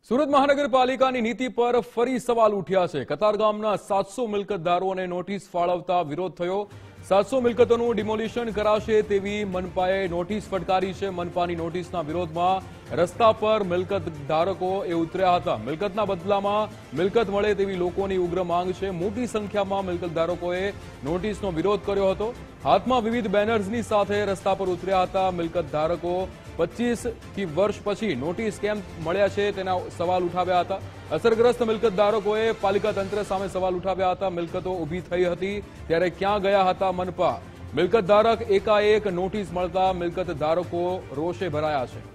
સુરત મહાનગરપાલિકાની નીતિ પર ફરી સવાલ ઉઠ્યા છે। કતારગામના 700 મિલકતદારોને નોટિસ ફાળવતા વિરોધ થયો। 700 મિલકતોનું ડિમોલિશન કરાશે તેવી મનપાએ નોટિસ ફટકારી છે। મનપાની નોટિસના વિરોધમાં રસ્તા પર મિલકત ધારકો ઉતર્યા હતા। મિલકતના બદલામાં મિલકત મળે તેવી લોકોની ઉગ્ર માંગ છે। મોટી સંખ્યામાં મિલકત ધારકોએ નોટિસનો વિરોધ કર્યો હતો। હાથમાં વિવિધ બેનર્સની સાથે રસ્તા પર ઉતર્યા હતા। મિલકત ધારકો 25 વર્ષ પછી નોટિસ કેમ મળ્યા છે તેના સવાલ ઉઠાવ્યા હતા। અસરગ્રસ્ત મિલકત ધારકોએ પાલિકા તંત્ર સામે સવાલ ઉઠાવ્યા હતા। મિલકતો ઊભી થઈ હતી ત્યારે ક્યાં ગયા હતા મનપા? મિલકત ધારક એકાએક નોટિસ મળતા મિલકત ધારકો રોષે ભરાયા છે।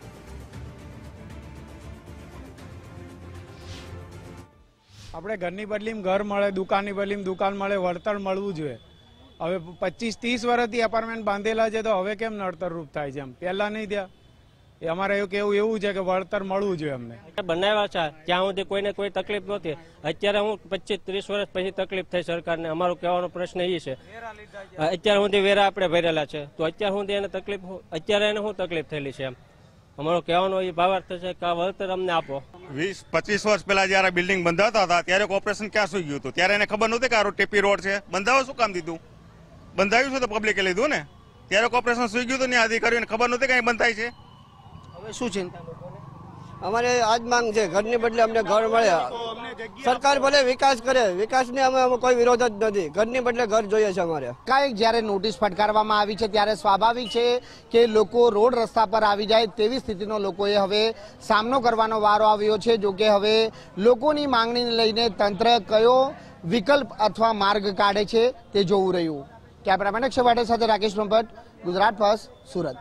આપણે ઘરની બદલીમાં ઘર મળે, દુકાનની બદલીમાં દુકાન મળે, વળતર મળવું જોઈએ। હવે 25-30 વર્ષથી એપાર્ટમેન્ટ બાંધેલા છે તો હવે કેમ નડતરરૂપ થાય છે? એમ પહેલા નહીં થયા? અમારે એવું છે કે વળતર મળવું જોઈએ। અમને બનાવ્યા છે ત્યાં સુધી કોઈને કોઈ તકલીફ નહોતી। અત્યારે હું 25-30 વર્ષ પછી તકલીફ થઈ સરકારને। અમારો કહેવાનો પ્રશ્ન એ છે અત્યાર સુધી વેરા આપણે ભરેલા છે તો અત્યાર સુધી એને તકલીફ, અત્યારે એને શું તકલીફ થયેલી છે? એમ અમારો કહેવાનો એ ભાવાર્થ છે કે આ વળતર અમને આપો। 20-25 વર્ષ પહેલા જયારે બિલ્ડિંગ બંધાતા હતા ત્યારે ઓપરેશન ક્યાં સુઈ ગયું હતું? ત્યારે એને ખબર નહોતી કે આ ટીપી રોડ છે, બંધાવો શું કામ દીધું? બંધાવ્યું છે તો પબ્લિકે લીધું ને। ત્યારે ઓપરેશન સુઈ ગયું હતું ને અધિકારીઓને ખબર નહોતી કઈ બંધાય છે। હવે શું ચિંતા અમારે આજ માંગ છે ઘરની બદલે અમને ઘર મળ્યા। સરકાર ભલે વિકાસ કરે, વિકાસને અમે કોઈ વિરોધ જ નથી, ઘરની બદલે ઘર જોઈએ છે અમારે। એકાએક જ્યારે નોટિસ ફટકારવામાં આવી છે ત્યારે સ્વાભાવિક છે કે લોકો રોડ રસ્તા પર આવી જાય તેવી સ્થિતિનો લોકોએ હવે સામનો કરવાનો વારો આવ્યો છે। જો કે હવે લોકોની માંગણીને લઈને તંત્ર કયો વિકલ્પ અથવા માર્ગ કાઢે છે તે જોવું રહ્યું। કેમેરામેન અક્ષય વાઢેર સાથે રાકેશ બ્રહ્મભટ્ટ, ગુજરાત ફર્સ્ટ, સુરત।